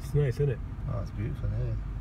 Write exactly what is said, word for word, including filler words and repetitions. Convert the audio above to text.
It's nice, isn't it? Oh, it's beautiful, yeah.